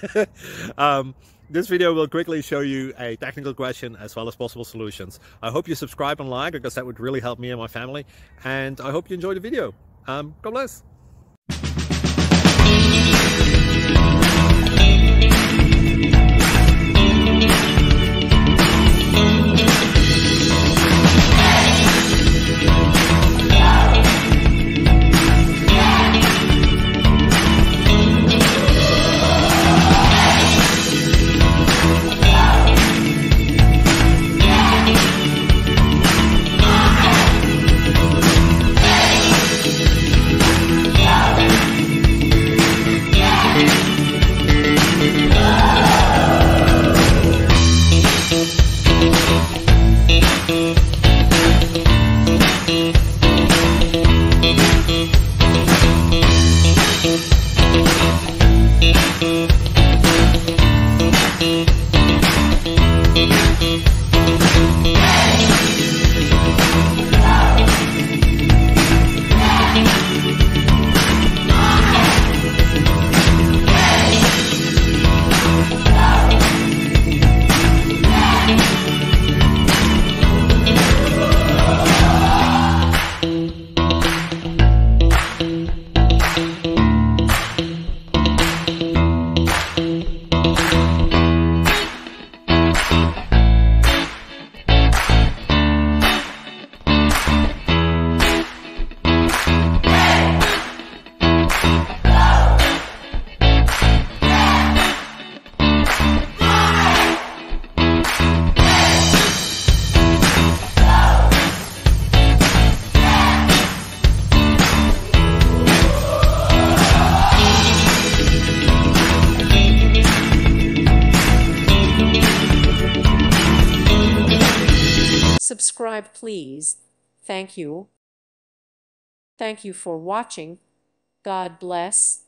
This video will quickly show you a technical question as well as possible solutions. I hope you subscribe and like, because that would really help me and my family. And I hope you enjoy the video. God bless. Subscribe, please. Thank you. Thank you for watching. God bless.